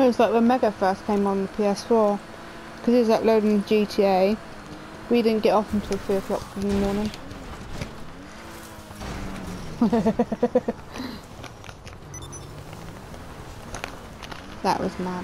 It was like when Mega first came on the PS4, because he was uploading GTA. We didn't get off until 3 o'clock in the morning. That was mad.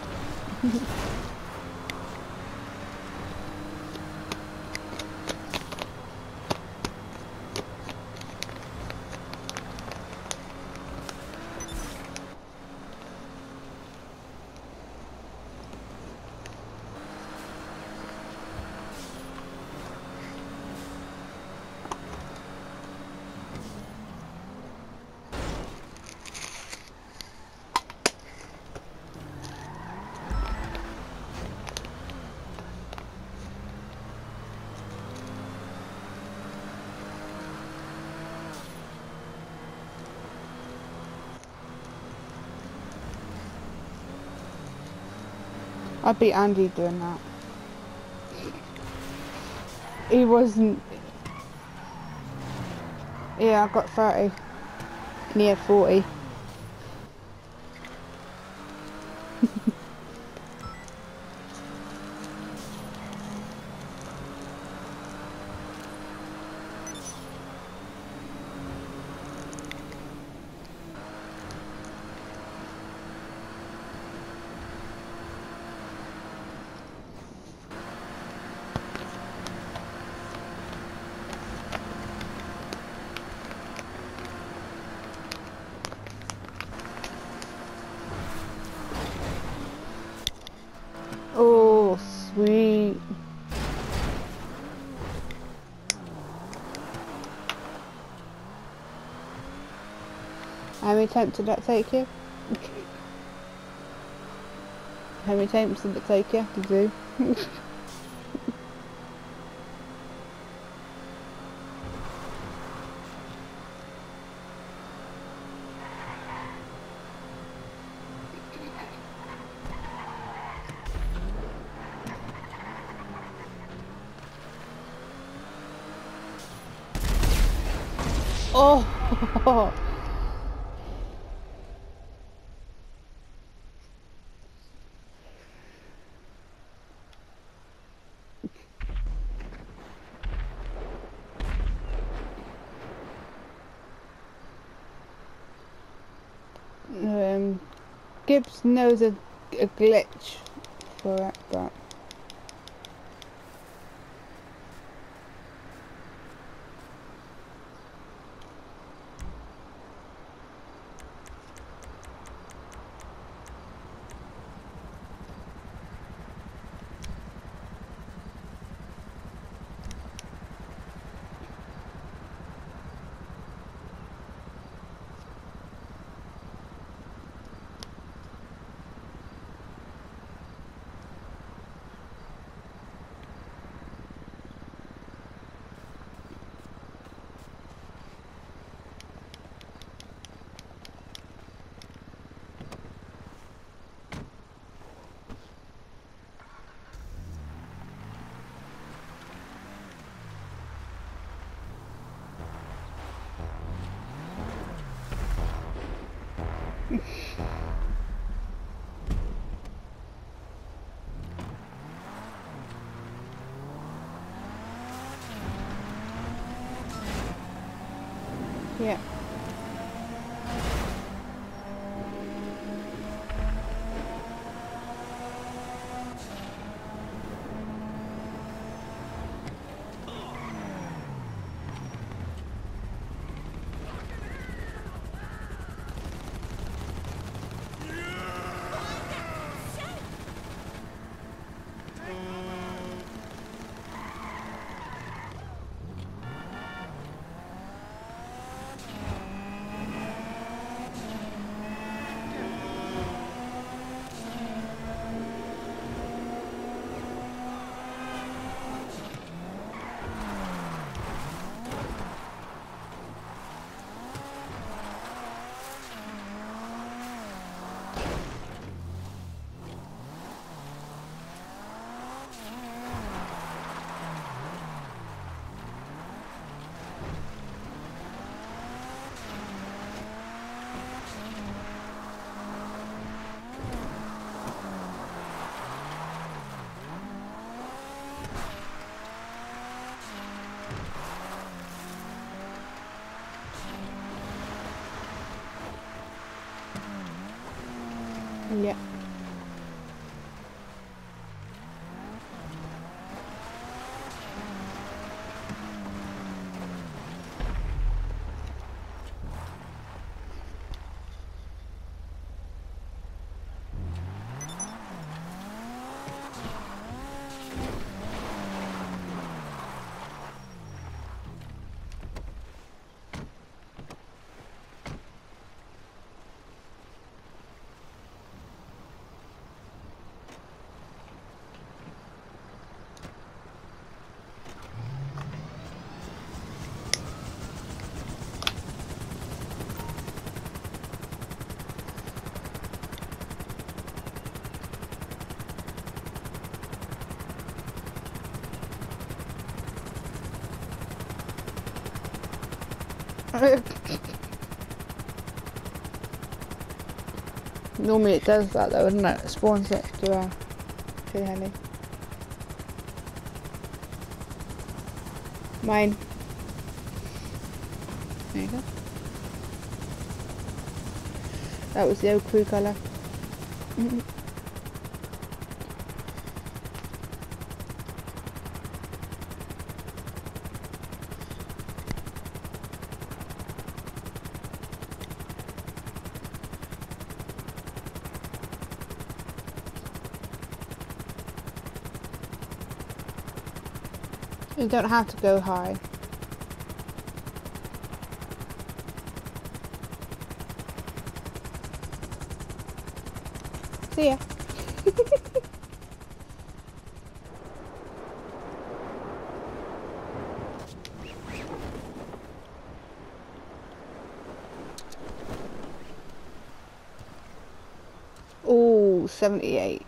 I beat Andy doing that. He wasn't... Yeah, I got 30. And he had 40. Oh, sweet. How many attempts did that take you? How many attempts did it take you to do? Oh! Gibbs knows a glitch for it, but... Yeah. Yeah. Normally it does that though, doesn't it? It spawns it to the heli. Mine. There you go. That was the old crew colour. You don't have to go high. See ya. Ooh, 78.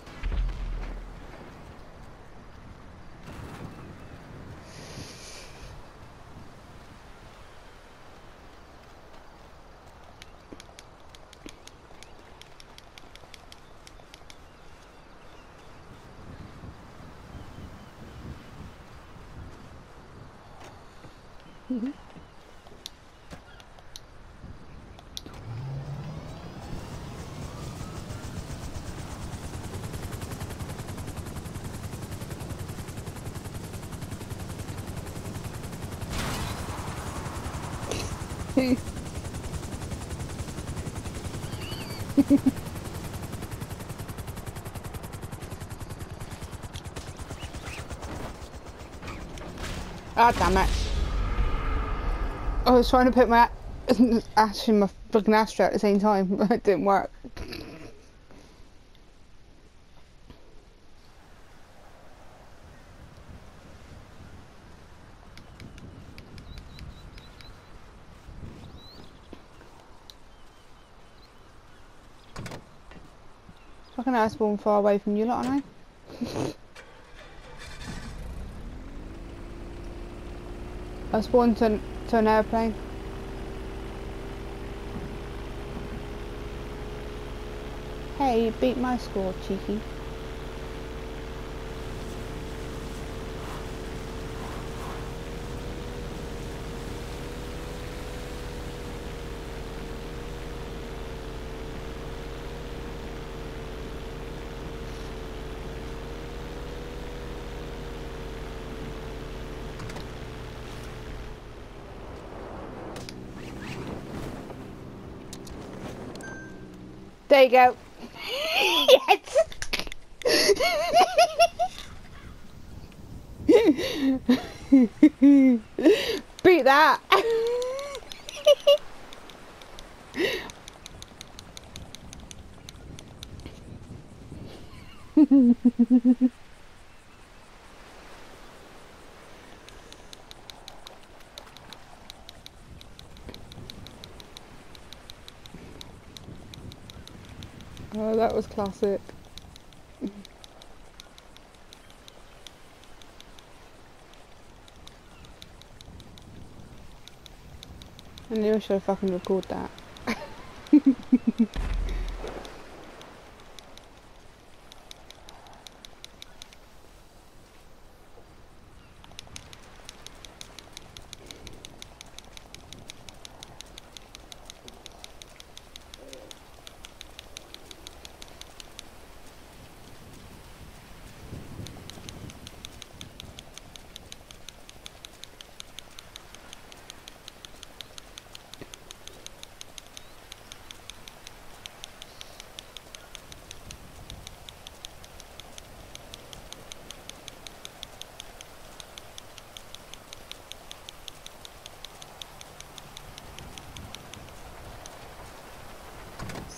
Ah, damn it. I was trying to put my ash in my fucking Astra at the same time, but it didn't work. Fucking I spawned far away from you lot, aren't I? I spawned to an airplane. Hey, you beat my score, cheeky. There you go. Yes! Beat that! Oh, that was classic. I knew I should have fucking recorded that.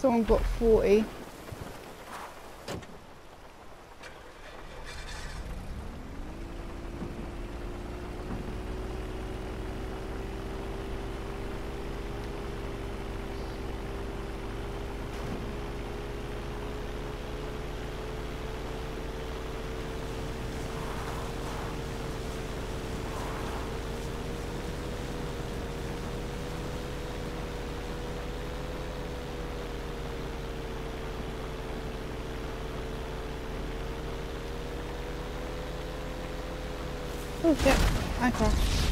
Someone got 40. Oh shit, I crashed.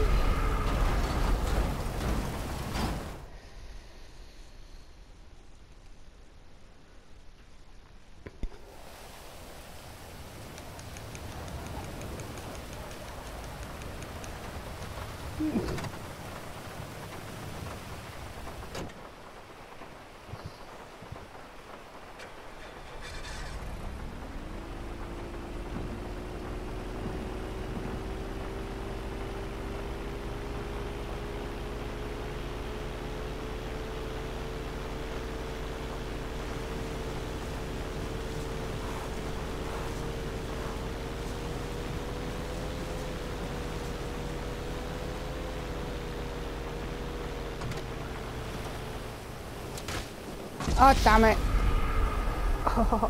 Oh damn it. Oh.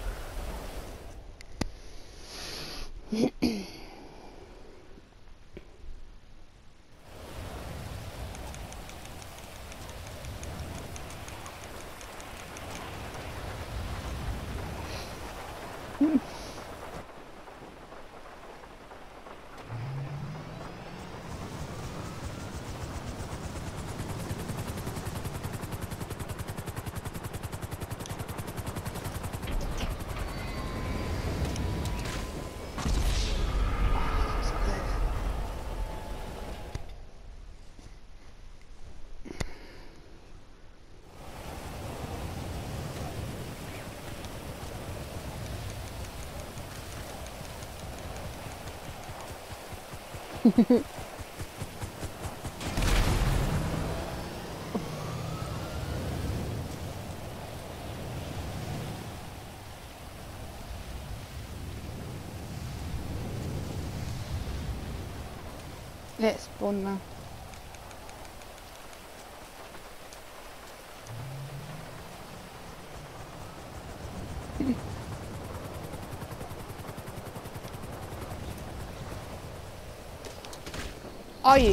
Let's spawn now. Are you?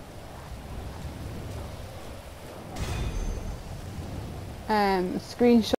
Screenshot.